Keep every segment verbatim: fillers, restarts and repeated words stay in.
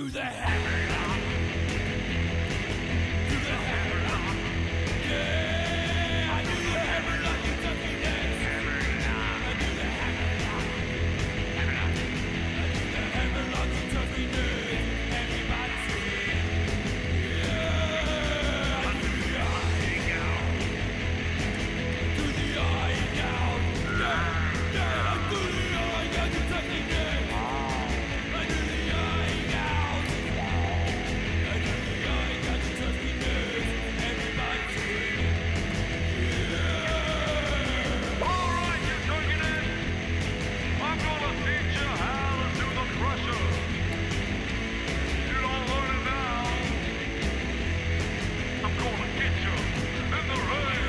do the hammerlock. Do the hammerlock. Yeah, I do the hammerlock. You talking next? Hammerlock. I do the hammerlock. Hammerlock. I do the hammerlock. You talking next? Everybody sing. Yeah, I do the eyeing out. Do the eyeing out. Yeah, yeah, I do the eyeing out. You talking next? I do the eyeing out. I do the eyeing out. You talking next? Everybody sing. Yeah. All right, you taking it? I'm gonna teach you how to do the crusher. You don't learn it now, I'm gonna get you in the rain.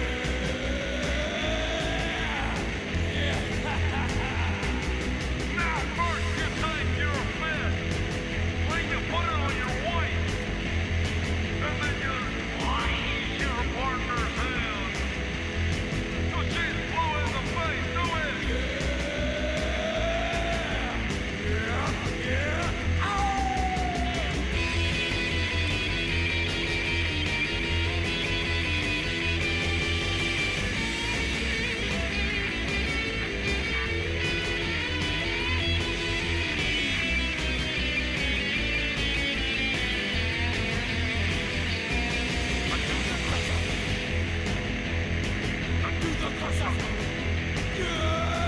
Now first you take your fist, then you put it on your wife, and then you squeeze your partner's hand. So she's blue in the face, do it! Yeah, yeah. Ow! I do the crusher. Yeah.